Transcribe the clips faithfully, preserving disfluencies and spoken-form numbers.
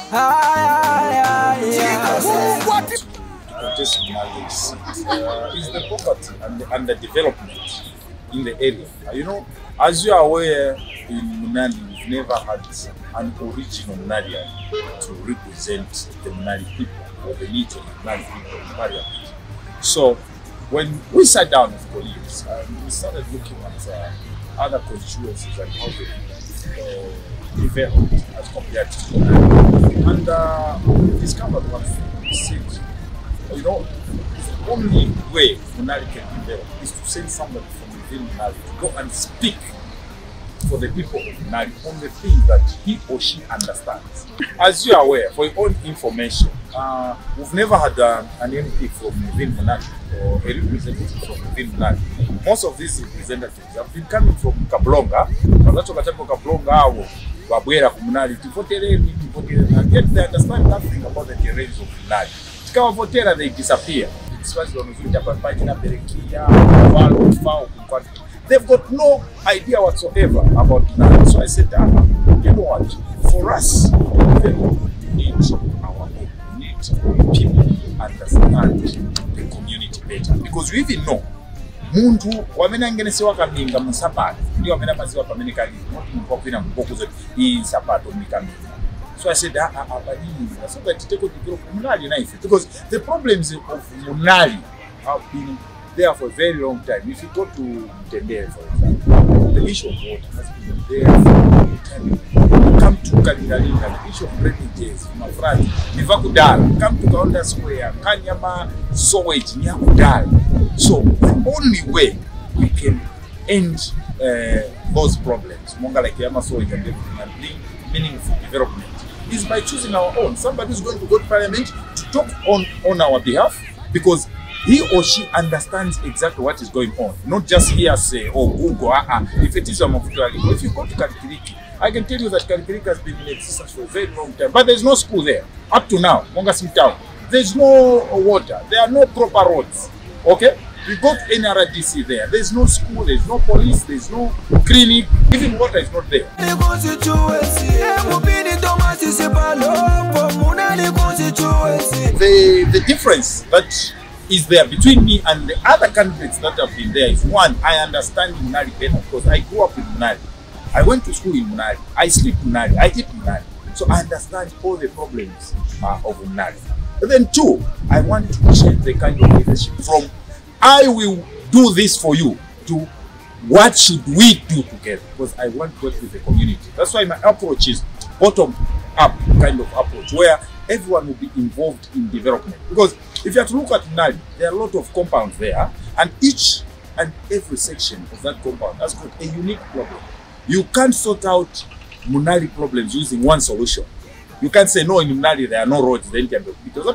What is uh, is the poverty and the underdevelopment in the area. You know, as you are aware, in Munali, we've never had an original Munalian to represent the Munali people or the needs of the Munali people in Parliament. So, when we sat down with colleagues and we started looking at uh, other constituencies and how they uh, developed as compared to Munali, and uh, we discovered one thing. We said, you know, the only way Munali can develop is to send somebody from within Munali to go and speak for the people of Munali on the things that he or she understands. As you are aware, for your own information, uh, we've never had uh, an M P from within Munali or a representative from within Munali. Most of these representatives have been coming from Kablonga, Kablonga, Wabwera, Munali, and yet they understand nothing about the terrains of Munali. They disappear. They've got no idea whatsoever about Munali. So I said, ah, you know what? For us, we need our own. We need people understand the community better. Because we even know, Muntu, wamena ngene sewa kaminga msapato. Ndio wamena maziwa pameneka li. Mpoku ina mpoku zote. Hii sapato mikaminga. So I said, ah, ah, ah, I said that take develop Munali knife. Because the problems of Munali have been there for a very long time. If you go to Mtendere, for example, the issue of water has been there for a long time. Come to Kalinalinga, the issue of drainages, Mafrati, Nivakudal, come to Kaunda Square, Kanyama, Sowage, Nyakudal. So the only way we can end uh, those problems, Monga like Yama Sowage and everything, and bring meaningful development, is by choosing our own. Somebody is going to go to Parliament to talk on, on our behalf, because he or she understands exactly what is going on. Not just here say, oh, Google, uh -uh. If it is a Mafutuali. If you go to Kalikiriki, I can tell you that Kalikiriki has been in existence for a very long time. But there's no school there. Up to now, Mongasim Town. There's no water. There are no proper roads. Okay? You go to N R D C there. There's no school, there's no police, there's no clinic. Even water is not there. The, the difference that is there between me and the other candidates that have been there is, one, I understand Munali better because I grew up in Munali. I went to school in Munali. I sleep in Munali. I eat Munali. So I understand all the problems uh, of Munali. But then two, I want to change the kind of leadership from I will do this for you to what should we do together, because I want to work with the community. That's why my approach is bottom up kind of approach where everyone will be involved in development. Because if you have to look at Munali, there are a lot of compounds there, and each and every section of that compound has got a unique problem. You can't sort out Munali problems using one solution. You can't say, no, in Munali there are no roads, then can be.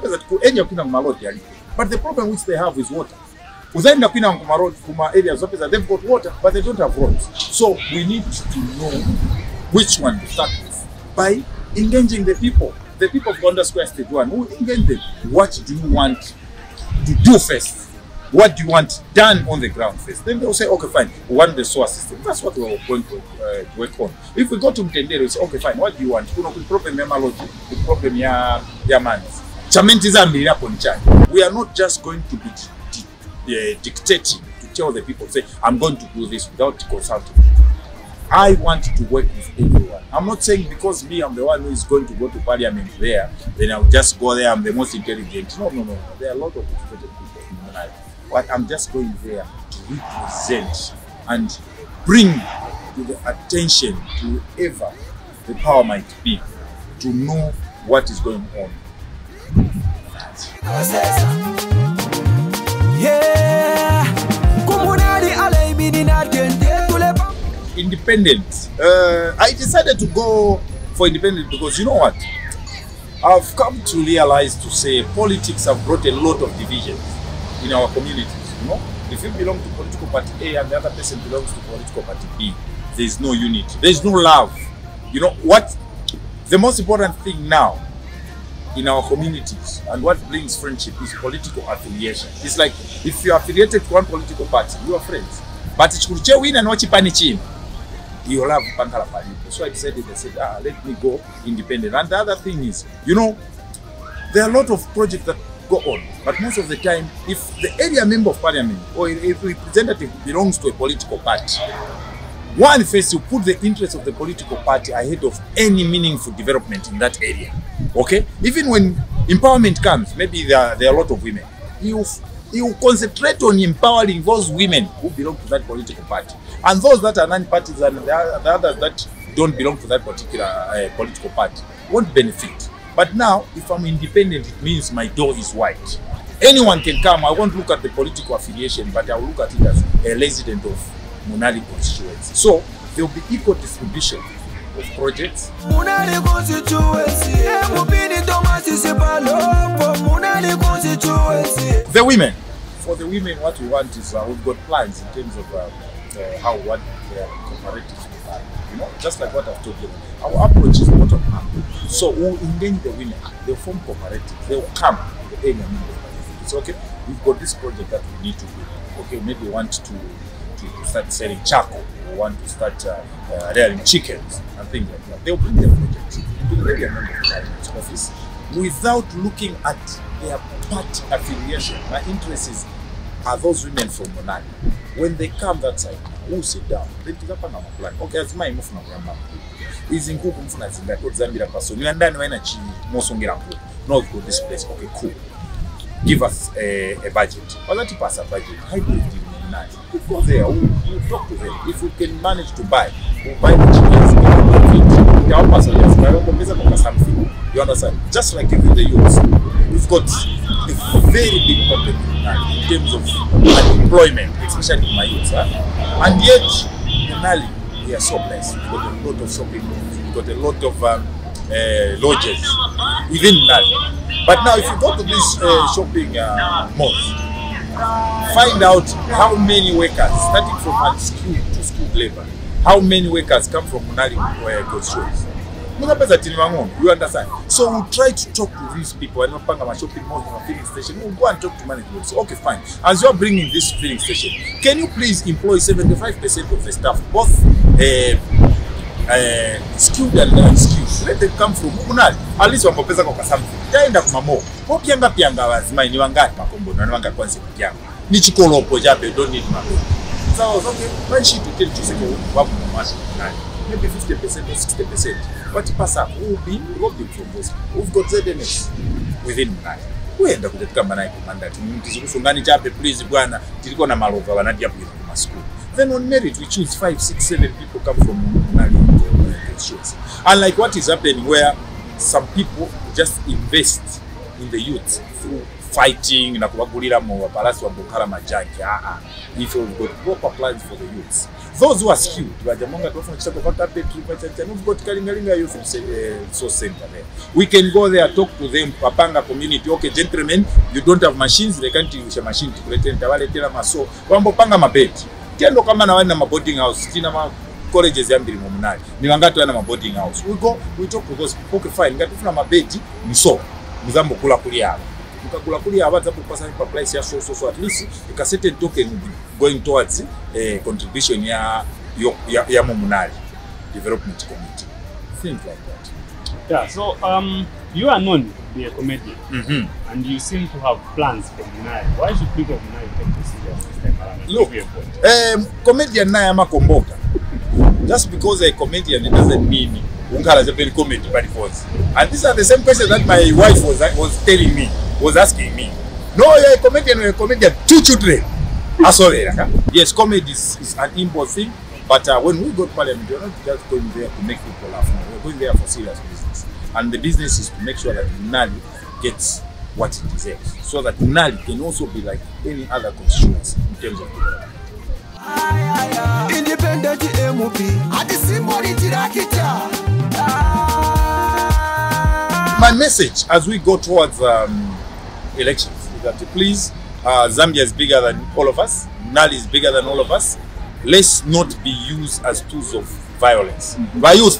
But the problem which they have is water. They've got water, but they don't have roads. So we need to know which one to start with by engaging the people. The people of Kaunda Square Stage One, who engage them. What do you want to do first? What do you want done on the ground first? Then they'll say, okay, fine, we want the sewer system. That's what we're going to uh, work on. If we go to Mtendere, we say, okay, fine, what do you want? The problem ya malodi, the problem ya ya mans. We are not just going to be Uh, dictating to tell the people, say, I'm going to do this without consulting. I want to work with everyone. I'm not saying because me, I'm the one who is going to go to Parliament there, then I'll just go there, I'm the most intelligent. No, no, no. There are a lot of educated people in my life. But I'm just going there to represent and bring to the attention to whoever the power might be to know what is going on. Independent. Uh, I decided to go for independent because you know what? I've come to realize to say politics have brought a lot of divisions in our communities. You know, if you belong to political party A and the other person belongs to political party B, there is no unity. There is no love. You know what? The most important thing now in our communities and what brings friendship is political affiliation. It's like if you are affiliated to one political party, you are friends. But it's win and watch you love Pankala Palipo. So I decided, I said, ah, let me go independent. And the other thing is, you know, there are a lot of projects that go on, but most of the time, if the area member of parliament or if the representative belongs to a political party, one first you put the interest of the political party ahead of any meaningful development in that area. Okay? Even when empowerment comes, maybe there are, there are a lot of women. You you concentrate on empowering those women who belong to that political party, and those that are non-partisan and the others that don't belong to that particular uh, political party won't benefit. But now, if I'm independent, it means my door is wide. Anyone can come. I won't look at the political affiliation, but I will look at it as a resident of Munali constituency. So there will be equal distribution of projects. Munali constituency. The women. For the women, what we want is uh, we've got plans in terms of uh, uh, how what their cooperatives will buy. You know, just like what I've told you. Our approach is bottom up. So we'll engage the women. They'll form cooperatives. They'll come to the area member. It's okay. We've got this project that we need to do. Okay, maybe we want to to start selling charcoal. We want to start uh, uh, rearing chickens and things like that. They'll bring their projects into the area member of office without looking at their party affiliation. My interest is, are those women from Munali? When they come that side, we'll sit down. Then to the Panama plan. Okay, as my move from Grandma. Is in Kuku Mfuna Zinga, put Zambia person. You understand when I chi Mosongira. No, go this place. Okay, cool. Give us a, a budget. Or let you pass a budget. How do you do it? We go there, we'll, we'll talk to them. If we can manage to buy, we'll buy the chickens, we'll help us on something. You understand? Just like in the youth, we've got a very big problem in terms of unemployment, especially in my youth. Huh? And yet, in Mali, we are so blessed. We've got a lot of shopping malls, we've got a lot of um, uh, lodges within Mali. But now, if you go to these uh, shopping uh, malls, find out how many workers, starting from unskilled to skilled labor, how many workers come from Munali constituency. You understand? So we'll try to talk to these people. I'm not paying shopping malls or filling station. We'll go and talk to management. So, okay, fine. As you're bringing this filling station, can you please employ seventy-five percent of the staff, both uh, uh, skilled and unskilled? Let them come from Munali. At least one pesa kwa something. Taenda kumamo. Kwa pianga pianga wazima ni wangati makombo na wangati kwanza pianga. Ni chikolo pojabe don't need money. So okay, when she to tell you say work much maybe fifty percent or sixty percent. What pass up will be robbing from those. We've got Z M S within Munali. Uenda kutetika mana ikomanda tizikufungani chape please bwana tiliko na malova wanadia kuja kwa school. Then on merit we choose five, six, seven people come from Munali constituency. Unlike what is happening where some people just invest in the youth through fighting na kubagulira mu palasi wa Bukala Majanki. Ah, if you've got proper plans for the youths, those who are skilled, Bajamonga Tofan Chako Vakape, we've got Kalingalinga Youth Resource Center there. We can go there, talk to them, Papanga community. Okay, gentlemen, you don't have machines, they can't use a machine to pretend Tawale Tela Maso, Wambo Panga Mabet. Kendo kama na wana boarding house, tina ma colleges yambiri mu Munali. Ni wangato wana boarding house. We go, we talk to those people. Okay, fine, ngatufuna mabeti, niso, muzambo kula kulia. Mukakula kulia abaza kupasa pa price ya so so so at least you can set a token going towards a uh, contribution ya ya, ya Munali Development Committee. Things like that. Yeah, so um you are known to be a comedian, mm-hmm. and you seem to have plans for Munali. Why should people of Munali take this serious this time around? Look, um, comedian na ya makomboka. Just because a comedian, it doesn't mean Unkala Japan comedy by force. And these are the same questions that my wife was was telling me, was asking me. No, you're a comedian, you're a comedian, two children. Yes, comedy is, is an important thing, but uh, when we go to parliament, we're not just going there to make people laugh. No, we're going there for serious business. And the business is to make sure that Munali gets what it deserves, so that Munali can also be like any other constituency in terms of development. Independent M P. My message as we go towards um, elections is that please, uh, Zambia is bigger than all of us. Munali is bigger than all of us. Let's not be used as tools of violence. By use,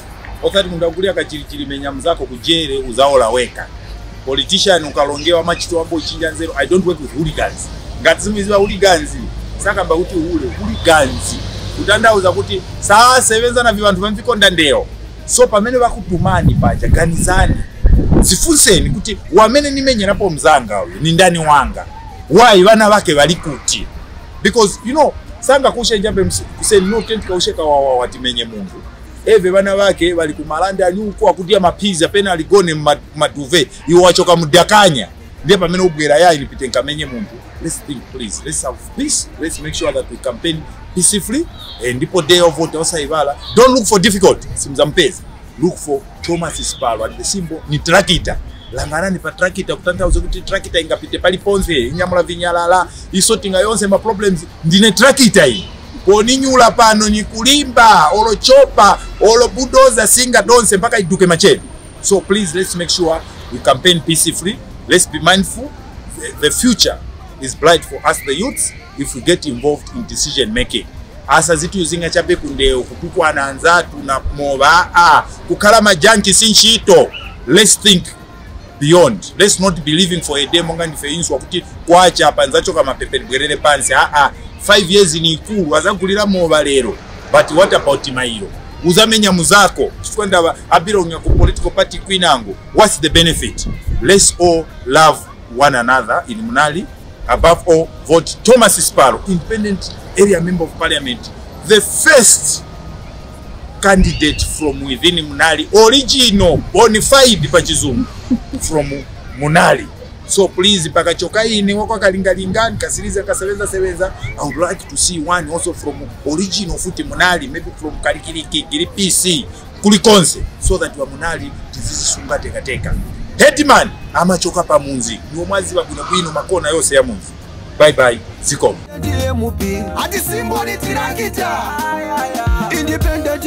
politician ukalongewa machito wambo chinja nzero. I don't work with hooligans. Ngatzimiziwa hooligans. Saka ba uti hule hooligans. kutandauza kuti saa sevenza na vivantu vamvikonda ndeo. So pamene vakutumani paja ganizani zifunseni kuti wamene nimenyerapo mzanga uyu ni ndani wanga, why vana vake vali kuti, because you know sanga kushenja pe kuseni no tent kausheka wa watimenye Mungu eve vana vake vali kumalanda nyuko akutia mapiza pena aligone maduve iwo wachoka mudakanya ndiye pamene ubwera ya ilipite nkamenye Mungu. Let's think please, let's have peace, let's make sure that we campaign peacefully and ndipo day of vote osaivala. Don't look for difficult simzampezi, look for Thomas Sipalo and the symbol ni trakita. Langarani pa trakita kutantauza kuti trakita ingapite pali ponze inyamula vinyalala isotinga yonse ma problems ndine trakita hii koni nyula pano ni kulimba olo chopa olo budoza singa donse mpaka iduke macheni. So please let's make sure we campaign peacefully. Let's be mindful. The, the future is bright for us the youths if we get involved in decision making. Asa zitu yuzinga chape kundeo kutukwa na anzatu na mova ah kukala majanki sinchito. Let's think beyond. Let's not be living for a day monga ni fe insu wakuti kuacha hapa nzacho kama pepe bwerele pansi. Ah ah five years ni ikulu wazagulira mova lero. But what about mailo? Uzamenya muzako chikwenda abira unya ku political party kwinango. What's the benefit? Let's all love one another in Munali. Above all, vote Thomas Sipalo, independent area member of parliament, the first candidate from within Munali, original, bonafide pachizungu from Munali. So please, pakachoka ini wako kalingalingani kasiriza kasebeza sebeza. I would like to see one also from original futi Munali, maybe from Karikiriki, Giri P C, Kulikonse, so that wa Munali tizizi sunga teka teka. Hetman amachoka pa munzi ni mwazi wa bwino makona yose ya munzi. Bye bye ziko. Independent